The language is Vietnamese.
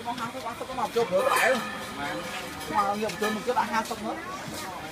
con hăng cái con sắp có mọc chưa cửa lại mà nghiệp trường mình cứ đã 2 sốc nữa